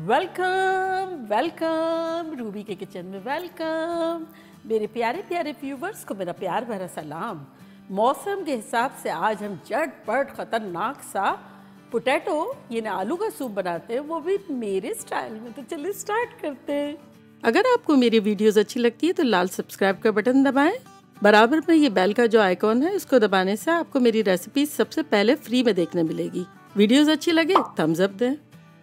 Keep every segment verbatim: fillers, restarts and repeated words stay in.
Welcome welcome Ruby के kitchen में welcome. मेरे प्यारे प्यारे व्यूवर्स को मेरा प्यार भरा सलाम। मौसम के हिसाब से आज हम झटपट खतरनाक सा पोटैटो यानी आलू का सूप बनाते हैं, वो भी मेरे स्टाइल में। तो चलिए स्टार्ट करते हैं। अगर आपको मेरी वीडियोस अच्छी लगती है तो लाल सब्सक्राइब का बटन दबाएं। बराबर में ये बेल का जो आइकॉन है इसको दबाने से आपको मेरी रेसिपी सबसे पहले फ्री में देखने मिलेगी। वीडियोस अच्छी लगे थम्स अप दें।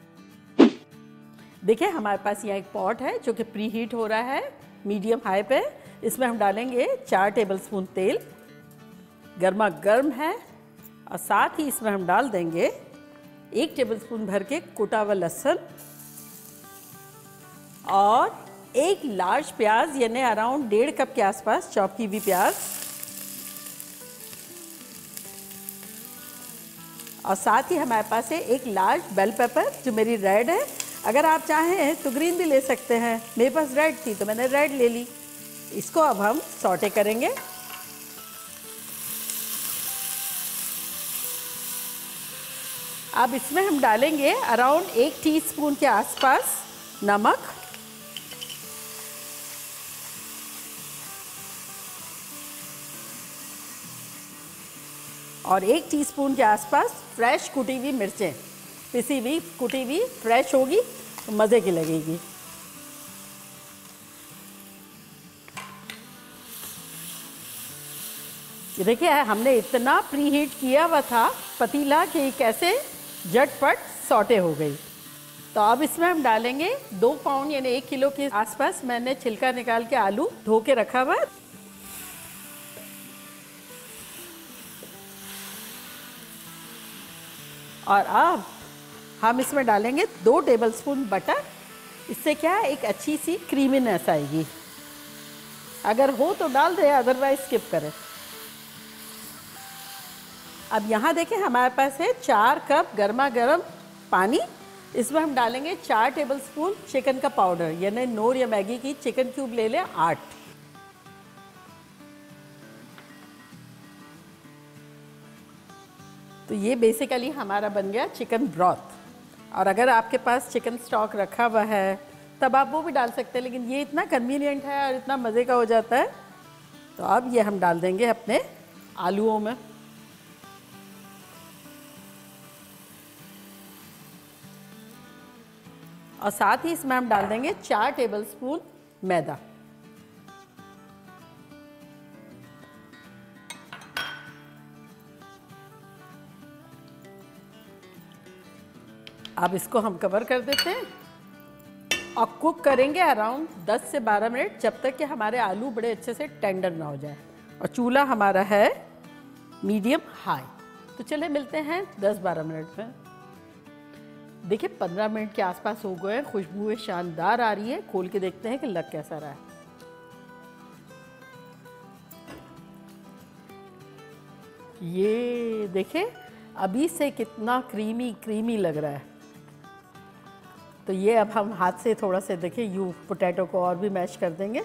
देखिए हमारे पास यहाँ एक पॉट है जो कि प्री हीट हो रहा है मीडियम हाई पे। इसमें हम डालेंगे चार टेबलस्पून तेल, गर्मा गर्म है। और साथ ही इसमें हम डाल देंगे एक टेबलस्पून भर के कुटा हुआ लहसुन और एक लार्ज प्याज यानी अराउंड डेढ़ कप के आसपास चॉप की हुई प्याज। और साथ ही हमारे पास है एक लार्ज बेल पेपर जो मेरी रेड है। अगर आप चाहें तो ग्रीन भी ले सकते हैं, मेरे पास रेड थी तो मैंने रेड ले ली। इसको अब हम सौटे करेंगे। अब इसमें हम डालेंगे अराउंड एक टीस्पून के आसपास नमक, और एक टीस्पून के आसपास फ्रेश कुटी हुई मिर्चें। पिसी हुई कुटी हुई फ्रेश होगी तो मज़े की लगेगी। ये देखिए हमने इतना प्री हीट किया हुआ था पतीला कि कैसे झटपट सौटे हो गई। तो अब इसमें हम डालेंगे दो पाउंड यानी एक किलो के आसपास मैंने छिलका निकाल के आलू धो के रखा हुआ। और अब हम इसमें डालेंगे दो टेबलस्पून बटर। इससे क्या है एक अच्छी सी क्रीमीनेस आएगी। अगर हो तो डाल दें, अदरवाइज स्किप करें। अब यहाँ देखें हमारे पास है चार कप गर्मा गर्म पानी। इसमें हम डालेंगे चार टेबलस्पून चिकन का पाउडर यानी नोर या मैगी की चिकन क्यूब ले लें आठ। तो ये बेसिकली हमारा बन गया चिकन ब्रॉथ। और अगर आपके पास चिकन स्टॉक रखा हुआ है तब आप वो भी डाल सकते हैं, लेकिन ये इतना कन्वीनियंट है और इतना मज़े का हो जाता है। तो अब ये हम डाल देंगे अपने आलूओं में। और साथ ही इसमें हम डाल देंगे चार टेबलस्पून मैदा। अब इसको हम कवर कर देते हैं और कुक करेंगे अराउंड दस से बारह मिनट, जब तक कि हमारे आलू बड़े अच्छे से टेंडर ना हो जाए। और चूल्हा हमारा है मीडियम हाई। तो चले मिलते हैं दस बारह मिनट में। देखिए पंद्रह मिनट के आसपास हो गए, खुशबू शानदार आ रही है। खोल के देखते हैं कि लग कैसा रहा है। ये देखिए अभी से कितना क्रीमी क्रीमी लग रहा है। तो ये अब हम हाथ से थोड़ा से देखिए यू पोटैटो को और भी मैश कर देंगे।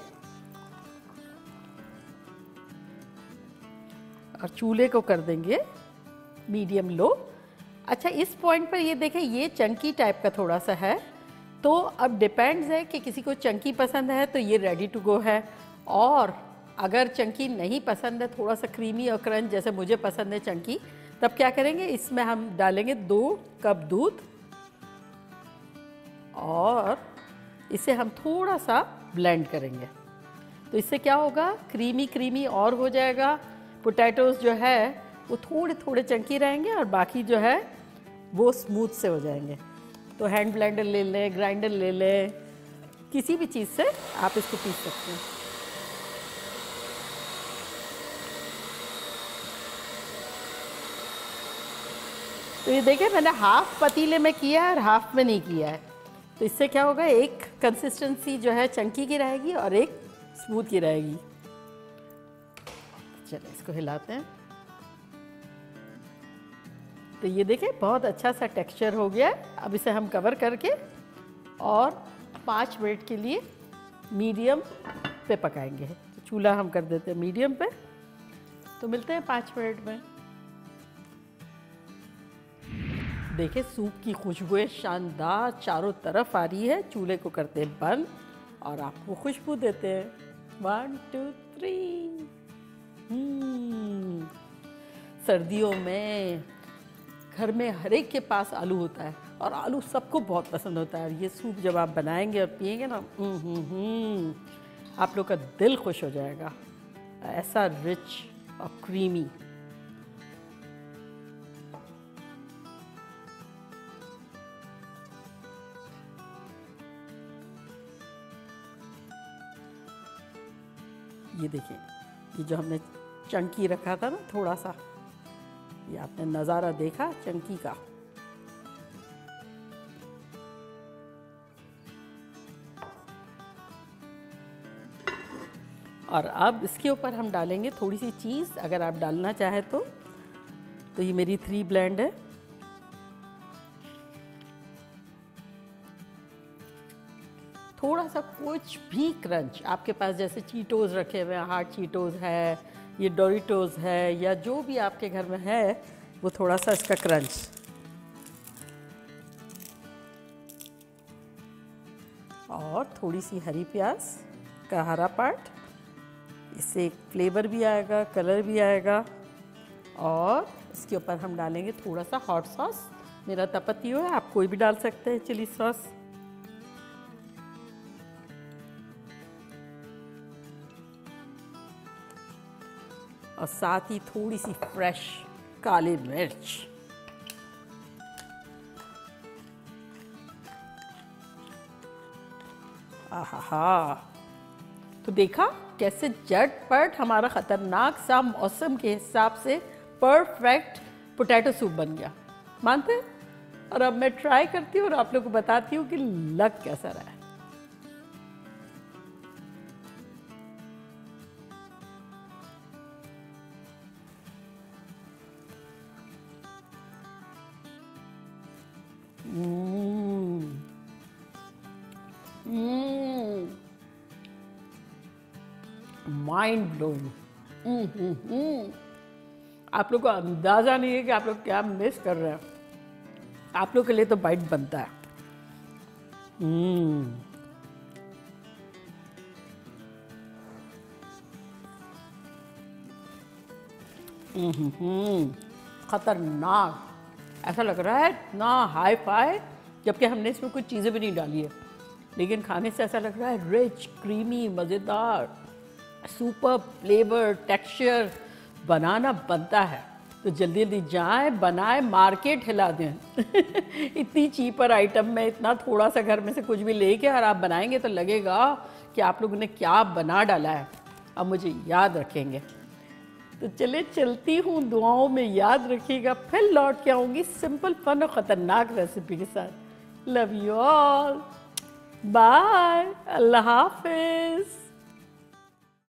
और चूल्हे को कर देंगे मीडियम लो। अच्छा इस पॉइंट पर ये देखें ये चंकी टाइप का थोड़ा सा है। तो अब डिपेंड्स है कि किसी को चंकी पसंद है तो ये रेडी टू गो है। और अगर चंकी नहीं पसंद है, थोड़ा सा क्रीमी और क्रंच जैसे मुझे पसंद है चंकी, तब क्या करेंगे इसमें हम डालेंगे दो कप दूध और इसे हम थोड़ा सा ब्लेंड करेंगे। तो इससे क्या होगा क्रीमी क्रीमी और हो जाएगा। पोटैटोज़ जो है वो थोड़े थोड़े चंकी रहेंगे और बाकी जो है वो स्मूथ से हो जाएंगे। तो हैंड ब्लेंडर ले लें, ग्राइंडर ले लें, किसी भी चीज़ से आप इसको पीस सकते हैं। तो ये देखिए मैंने हाफ पतीले में किया है और हाफ में नहीं किया है। तो इससे क्या होगा एक कंसिस्टेंसी जो है चंकी की रहेगी और एक स्मूथ की रहेगी। चलिए इसको हिलाते हैं। तो ये देखिए बहुत अच्छा सा टेक्सचर हो गया है। अब इसे हम कवर करके और पाँच मिनट के लिए मीडियम पे पकाएंगे। तो चूल्हा हम कर देते हैं मीडियम पे। तो मिलते हैं पाँच मिनट में। देखिए सूप की खुशबुएं शानदार चारों तरफ आ रही है। चूल्हे को करते हैं बंद और आपको खुशबू देते हैं। One two three. हम्म सर्दियों में घर में हर एक के पास आलू होता है और आलू सबको बहुत पसंद होता है। और ये सूप जब आप बनाएंगे और पिएंगे ना, हम्म हम्म आप लोग का दिल खुश हो जाएगा। ऐसा रिच और क्रीमी। ये देखिए, ये जो हमने चंकी रखा था ना थोड़ा सा, ये आपने नज़ारा देखा चंकी का। और अब इसके ऊपर हम डालेंगे थोड़ी सी चीज़, अगर आप डालना चाहें तो। तो ये मेरी थ्री ब्लेंड है। थोड़ा सा कुछ भी क्रंच आपके पास, जैसे चीटोस रखे हुए हैं, हार्ड चीटोस है, ये डोरिटोस है, या जो भी आपके घर में है, वो थोड़ा सा इसका क्रंच। और थोड़ी सी हरी प्याज का हरा पार्ट, इससे एक फ्लेवर भी आएगा, कलर भी आएगा। और इसके ऊपर हम डालेंगे थोड़ा सा हॉट सॉस। मेरा तपतियो है, आप कोई भी डाल सकते हैं, चिली सॉस। और साथ ही थोड़ी सी फ्रेश काली मिर्च। आहा, तो देखा कैसे झटपट हमारा खतरनाक सा मौसम के हिसाब से परफेक्ट पोटैटो सूप बन गया। मानते हैं? और अब मैं ट्राई करती हूँ और आप लोगों को बताती हूँ कि लग कैसा रहा है। Mind blowing. आप लोग को अंदाजा नहीं है कि आप लोग क्या मिस कर रहे हैं। आप लोग के लिए तो बाइट बनता है। हम्म हम्म खतरनाक। ऐसा लग रहा है इतना हाई फाई, जबकि हमने इसमें कुछ चीज़ें भी नहीं डाली है, लेकिन खाने से ऐसा लग रहा है रिच, क्रीमी, मज़ेदार, सुपर फ्लेवर, टेक्सचर। बनाना बनता है तो जल्दी जल्दी जाएं, बनाएं, मार्केट हिला दें। इतनी चीपर आइटम में इतना थोड़ा सा घर में से कुछ भी लेके और आप बनाएंगे तो लगेगा कि आप लोगों ने क्या बना डाला है। अब मुझे याद रखेंगे। तो चले चलती हूँ, दुआओं में याद रखिएगा। फिर लौट के आऊँगी सिंपल, फन और ख़तरनाक रेसिपी के साथ। लव यू ऑल, बाय, अल्लाह हाफिज़।